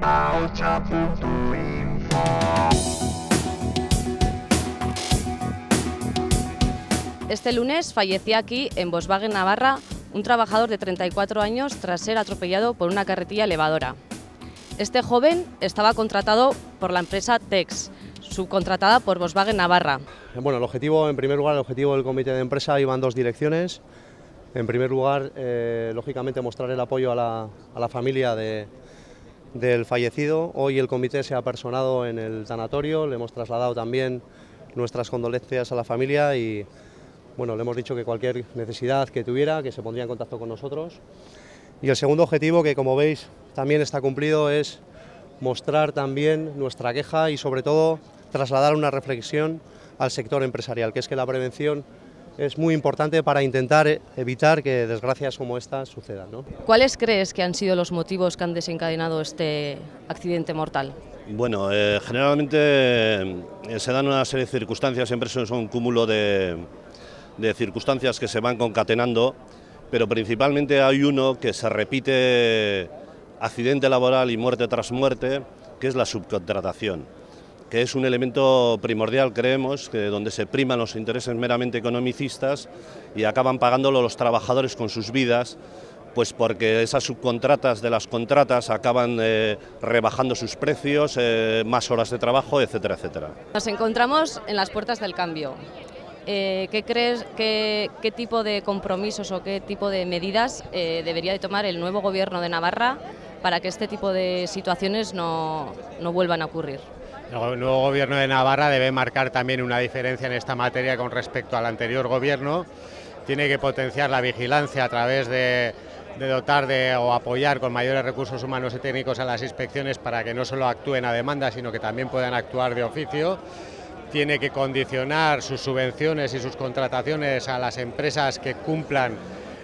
Este lunes fallecía aquí, en Volkswagen Navarra, un trabajador de 34 años tras ser atropellado por una carretilla elevadora. Este joven estaba contratado por la empresa TEX, subcontratada por Volkswagen Navarra. Bueno, en primer lugar, el objetivo del comité de empresa iba en dos direcciones. En primer lugar, lógicamente, mostrar el apoyo a la familia del fallecido. Hoy el comité se ha personado en el tanatorio, le hemos trasladado también nuestras condolencias a la familia y bueno, le hemos dicho que cualquier necesidad que tuviera, que se pondría en contacto con nosotros. Y el segundo objetivo, que como veis también está cumplido, es mostrar también nuestra queja y sobre todo trasladar una reflexión al sector empresarial, que es que la prevención es muy importante para intentar evitar que desgracias como esta sucedan, ¿no? ¿Cuáles crees que han sido los motivos que han desencadenado este accidente mortal? Bueno, generalmente se dan una serie de circunstancias, siempre son un cúmulo de circunstancias que se van concatenando, pero principalmente hay uno que se repite accidente laboral y muerte tras muerte, que es la subcontratación, que es un elemento primordial, creemos, que donde se priman los intereses meramente economicistas y acaban pagándolo los trabajadores con sus vidas, pues porque esas subcontratas de las contratas acaban rebajando sus precios, más horas de trabajo, etcétera, etcétera. Nos encontramos en las puertas del cambio. ¿Qué crees, qué tipo de compromisos o qué tipo de medidas debería de tomar el nuevo gobierno de Navarra para que este tipo de situaciones no vuelvan a ocurrir? El nuevo gobierno de Navarra debe marcar también una diferencia en esta materia con respecto al anterior gobierno. Tiene que potenciar la vigilancia a través de dotar o apoyar con mayores recursos humanos y técnicos a las inspecciones para que no solo actúen a demanda, sino que también puedan actuar de oficio. Tiene que condicionar sus subvenciones y sus contrataciones a las empresas que cumplan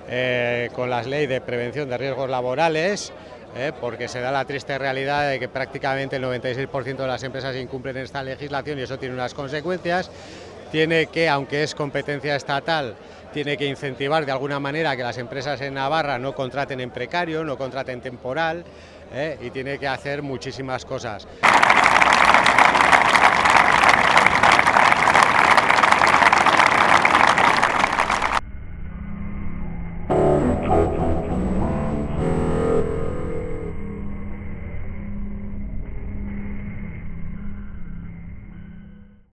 con las leyes de prevención de riesgos laborales, porque se da la triste realidad de que prácticamente el 96% de las empresas incumplen esta legislación y eso tiene unas consecuencias. Tiene que, aunque es competencia estatal, tiene que incentivar de alguna manera que las empresas en Navarra no contraten en precario, no contraten temporal, y tiene que hacer muchísimas cosas.